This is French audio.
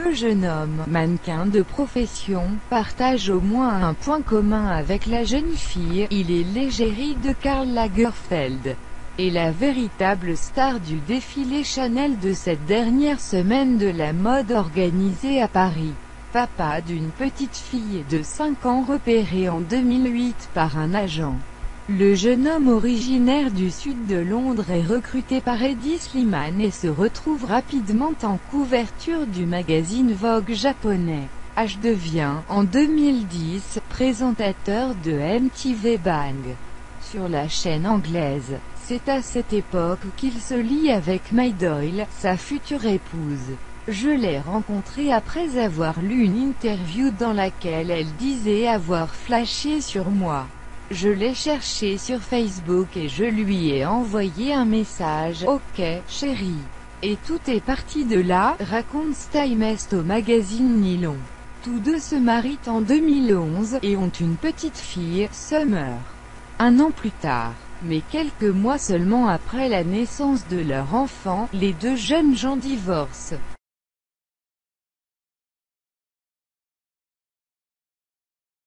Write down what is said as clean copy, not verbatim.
Le jeune homme, mannequin de profession, partage au moins un point commun avec la jeune fille, il est l'égérie de Karl Lagerfeld, et la véritable star du défilé Chanel de cette dernière semaine de la mode organisée à Paris. Papa d'une petite fille de 5 ans repérée en 2008 par un agent. Le jeune homme originaire du sud de Londres est recruté par Hedi Slimane et se retrouve rapidement en couverture du magazine Vogue japonais. H devient, en 2010, présentateur de MTV Bang sur la chaîne anglaise. C'est à cette époque qu'il se lie avec May Doyle, sa future épouse. Je l'ai rencontrée après avoir lu une interview dans laquelle elle disait avoir flashé sur moi. Je l'ai cherché sur Facebook et je lui ai envoyé un message « Ok, chérie ». Et tout est parti de là, raconte Stylist au magazine Nylon. Tous deux se marient en 2011, et ont une petite fille, Summer. Un an plus tard, mais quelques mois seulement après la naissance de leur enfant, les deux jeunes gens divorcent.